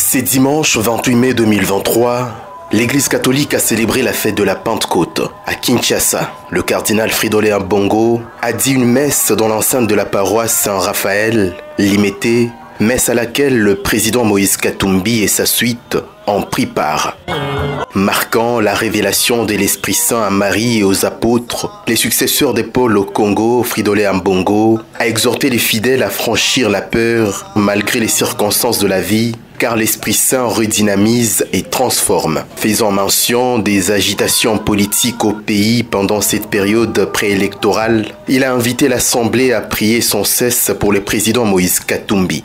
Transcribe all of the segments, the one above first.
C'est dimanche 28 mai 2023. L'Église catholique a célébré la fête de la Pentecôte. À Kinshasa, le cardinal Fridolin Ambongo a dit une messe dans l'enceinte de la paroisse Saint-Raphaël, Limité, messe à laquelle le président Moïse Katumbi et sa suite ont pris part. Marquant la révélation de l'Esprit Saint à Marie et aux apôtres, les successeurs de Paul au Congo, Fridolin Ambongo, a exhorté les fidèles à franchir la peur malgré les circonstances de la vie, car l'Esprit Saint redynamise et transforme. Faisant mention des agitations politiques au pays pendant cette période préélectorale, il a invité l'Assemblée à prier sans cesse pour le président Moïse Katumbi.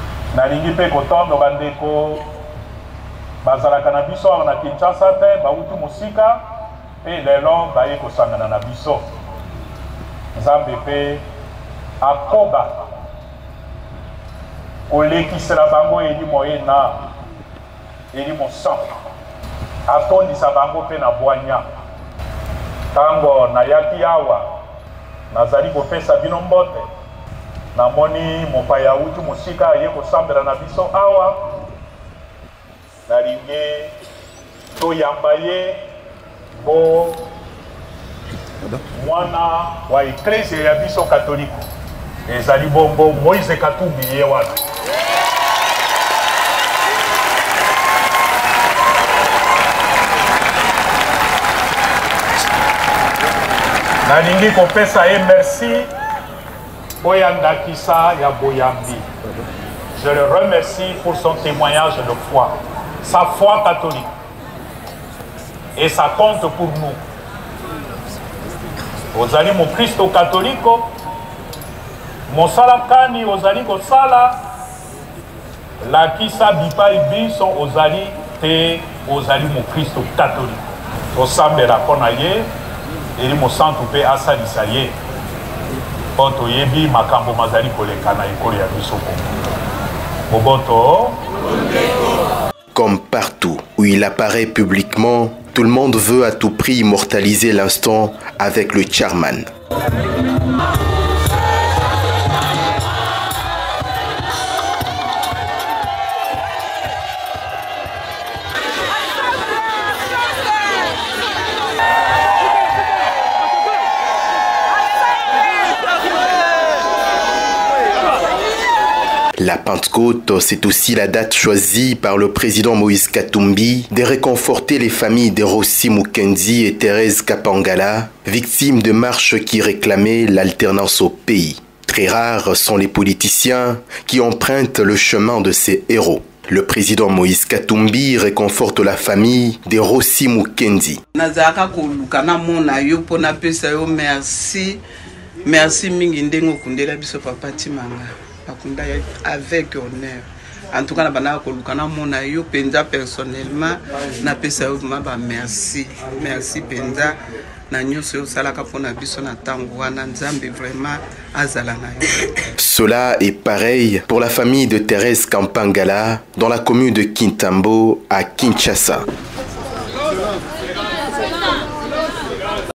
Bazalaka na biso na Kinshasa te bautu musika pe lelo baye kosangana na biso Nzambe pe akoba kolekisela bango eli moyena eli mosan atondisa bango pe na bwanya tango nayaki awa nazali kopesa bino mbote namoni mopaya utu musika ye kosambela na biso awa nalinge toyamba ye bo mwana wa eklezia ya biso katoliko ezali bongo Moïse Katumbi ye wana nalingi kopesa ye merci oyandakisa ya boyambi. Je le remercie pour son témoignage de foi, sa foi catholique. Et ça compte pour nous. Ozali mon Christo catholico, mon salakani ozali ko sala, la kisa bipa ibiso ozali te ozali mon Christo catholique. Osambe la konaye, eli mo santu pe asalisa ye. Poto yebi makambo mazali kolekana ekolo ya biso Moboto. Comme partout où il apparaît publiquement, tout le monde veut à tout prix immortaliser l'instant avec le chairman. La Pentecôte, c'est aussi la date choisie par le président Moïse Katumbi de réconforter les familles de Rossi Mukendi et Thérèse Kapangala, victimes de marches qui réclamaient l'alternance au pays. Très rares sont les politiciens qui empruntent le chemin de ces héros. Le président Moïse Katumbi réconforte la famille de Rossi Mukendi. Merci mingi ndengo kundela biso papa Timanga. Avec honneur. En tout cas, na yo penza personnellement na pesa yo merci. Merci penza na nyoso salaka pona biso na tango wana Nzambe vraiment azala na yo. Cela est pareil pour la famille de Thérèse Kampangala dans la commune de Kintambo à Kinshasa.